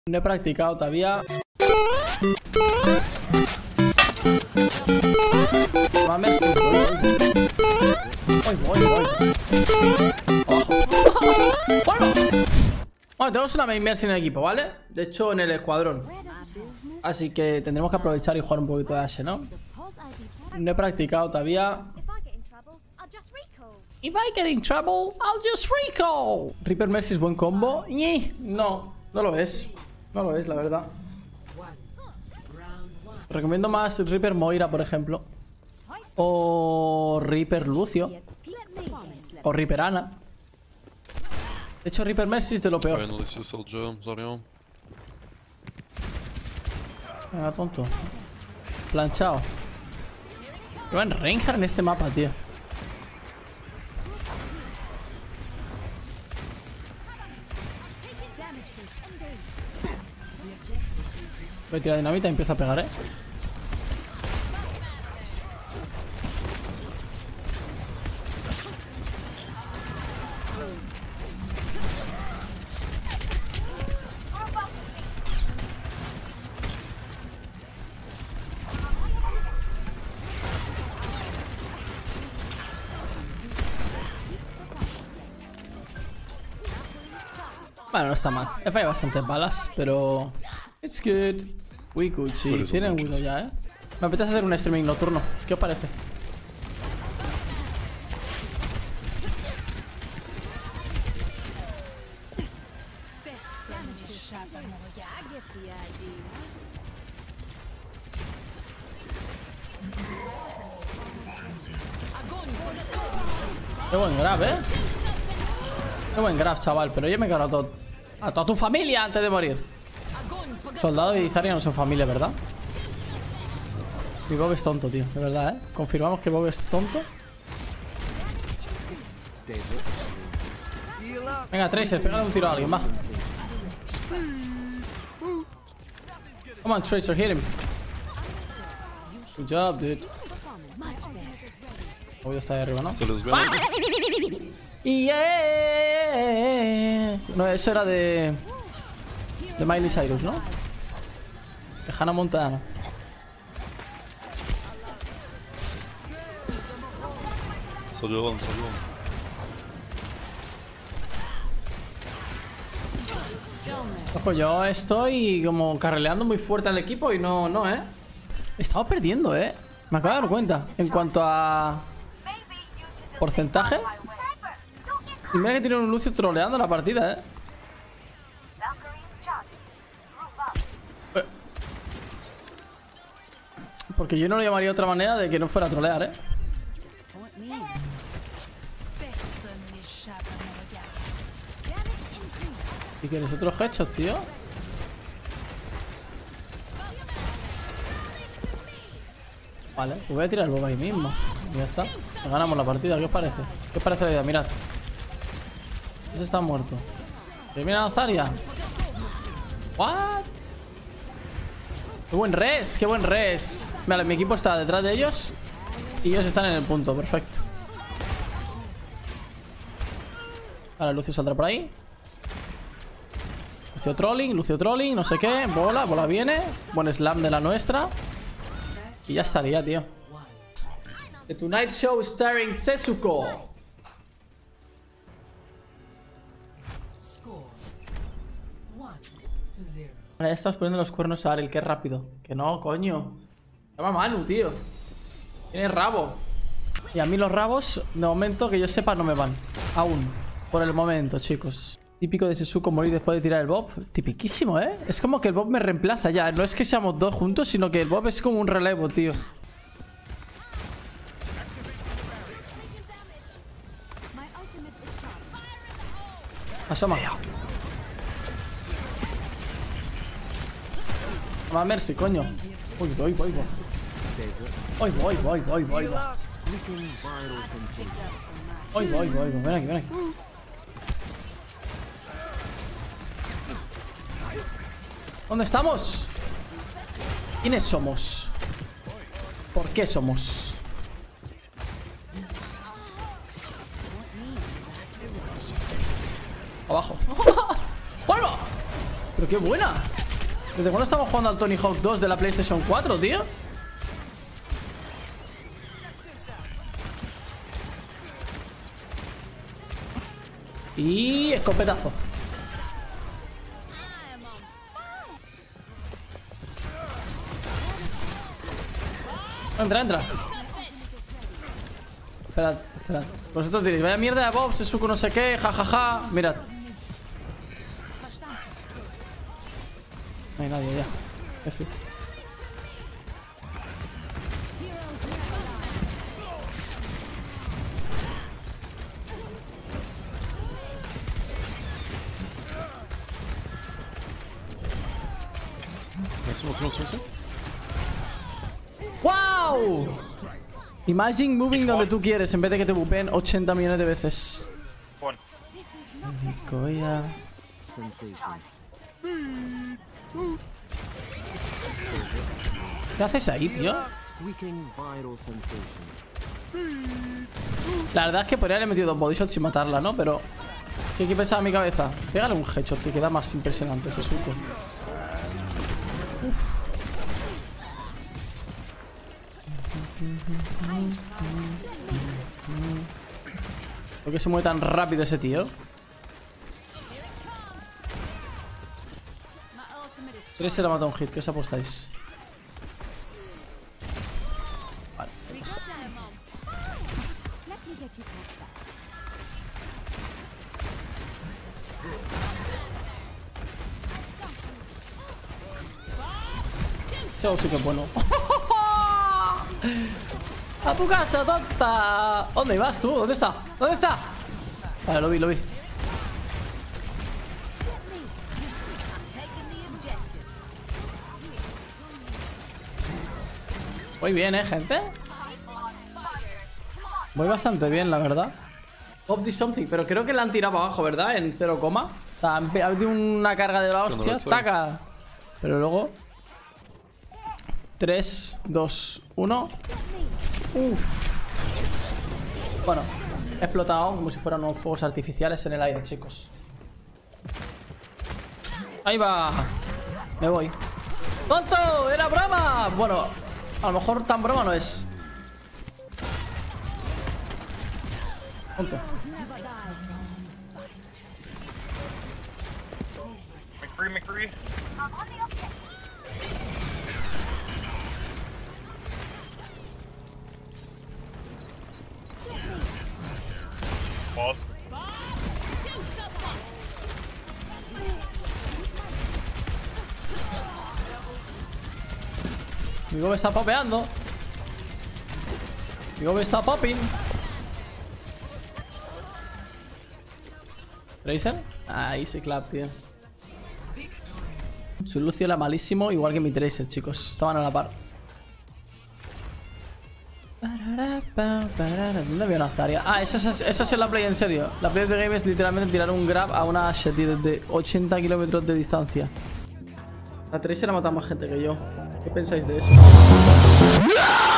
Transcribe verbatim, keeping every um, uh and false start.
No he practicado todavía. Mames. Voy, voy, voy. Abajo. ¡Bueno! Bueno, tenemos una main mercy en el equipo, ¿vale? De hecho, en el escuadrón. Así que tendremos que aprovechar y jugar un poquito de Ashe, ¿no? No he practicado todavía. If I get in trouble, I'll just recall. Reaper Mercy es buen combo. Ñe, no, no lo es. No lo es, la verdad. Recomiendo más Reaper Moira, por ejemplo. O Reaper Lucio. O Reaper Ana. De hecho, Reaper Mercy es de lo peor. Venga, tonto. Planchado. Llevan Reinhardt en este mapa, tío. Voy a tirar dinamita y empiezo a pegar, eh. Bueno, no está mal. He fallado bastantes balas, pero... It's good. We good, sí. Tienen Widow ya, eh. Me apetece hacer un streaming nocturno. ¿Qué os parece? Qué buen grab, ¿eh? Qué buen grab, chaval. Pero yo me he cargado a, todo, a toda tu familia antes de morir. Soldado y Zarya no son familia, ¿verdad? Y Bob es tonto, tío. De verdad, ¿eh? Confirmamos que Bob es tonto. Venga, Tracer, pégale un tiro a alguien, va. Come on, Tracer, hit him. Good job, dude. Obvio está ahí arriba, ¿no? Se los veo. ¡Ah! Yeah. No, eso era de... De Miley Cyrus, ¿no? De Hannah Montana. Saludos, saludos. Ojo, yo estoy como carreleando muy fuerte al equipo y no, no, ¿eh? Estaba perdiendo, ¿eh? Me acabo de dar cuenta. En cuanto a... porcentaje. Y mira que tiene un Lucio troleando la partida, ¿eh? Porque yo no lo llamaría de otra manera de que no fuera a trolear, ¿eh? ¿Y quieres otros headshots, tío? Vale, pues voy a tirar el bob ahí mismo. Y ya está. Ganamos la partida, ¿qué os parece? ¿Qué os parece la idea? Mirad. Ese está muerto. Termina Zarya. What? ¡Qué buen res! ¡Qué buen res! Vale, mi equipo está detrás de ellos y ellos están en el punto, perfecto. Vale, Lucio saldrá por ahí. Lucio trolling, Lucio trolling, no sé qué. Bola, bola viene. Buen slam de la nuestra. Y ya estaría, tío. The Tonight Show starring Setsuko. Vale, ya estás poniendo los cuernos a Ariel, qué rápido. Que no, coño. Llama Manu, tío. Tiene rabo. Y a mí los rabos, de momento, que yo sepa, no me van. Aún. Por el momento, chicos. Típico de Setsuko morir después de tirar el Bob. Tipiquísimo, ¿eh? Es como que el Bob me reemplaza ya. No es que seamos dos juntos, sino que el Bob es como un relevo, tío. Asoma. Toma Mercy, coño. Uy, voy, voy, voy. Voy, voy, voy, voy, voy. Voy, voy, voy. Ven aquí, ven aquí. ¿Dónde estamos? ¿Quiénes somos? ¿Por qué somos? Abajo. ¡Vuelvo! ¿Pero qué buena. ¿Desde cuándo estamos jugando al Tony Hawk dos de la PlayStation cuatro, tío? Y escopetazo. Entra, entra. Esperad, esperad. Vosotros diréis, vaya mierda de Bob, Sesuku no sé qué, jajaja. Ja, ja. Mirad. No hay nadie ya. F. C'est bon, c'est bon, c'est bon, c'est bon. ¡Wow! Imagine moving donde tú quieres en vez de que te bupen ochenta millones de veces. One. Coya. ¿Qué haces ahí, tío? La verdad es que podría haberle metido dos bodyshots sin matarla, ¿no? Pero... ¿qué que pensaba mi cabeza? Pégale un headshot que queda más impresionante ese suco. ¿Por qué se mueve tan rápido ese tío? Tres se la mata un hit, ¿qué os apostáis? Vale, ese sí que es bueno. ¡A tu casa, tonta! ¿Dónde vas tú? ¿Dónde está? ¿Dónde está? Vale, lo vi, lo vi. Voy bien, ¿eh, gente? Voy bastante bien, la verdad. Pop this something, pero creo que la han tirado abajo, ¿verdad? En cero coma. O sea, ha habido una carga de la hostia. ¡Taca! Pero luego... tres, dos, uno. Uf. Bueno, he explotado como si fueran unos fuegos artificiales en el aire, chicos. Ahí va. Me voy. ¡Tonto! ¡Era broma! Bueno, a lo mejor tan broma no es. Tonto. McCree, McCree. Pause. Mi gobe está popeando. Mi gobe está popping. ¿Tracer? Ah, easy clap, tío. Su Lucio era malísimo, igual que mi Tracer, chicos. Estaban a la par. ¿Dónde había una Zarya? Ah, eso es, eso es en la play, en serio. La play de game es literalmente tirar un grab a una Ashetty desde ochenta kilómetros de distancia. La Tracer ha matado más gente que yo. ¿Qué pensáis de eso?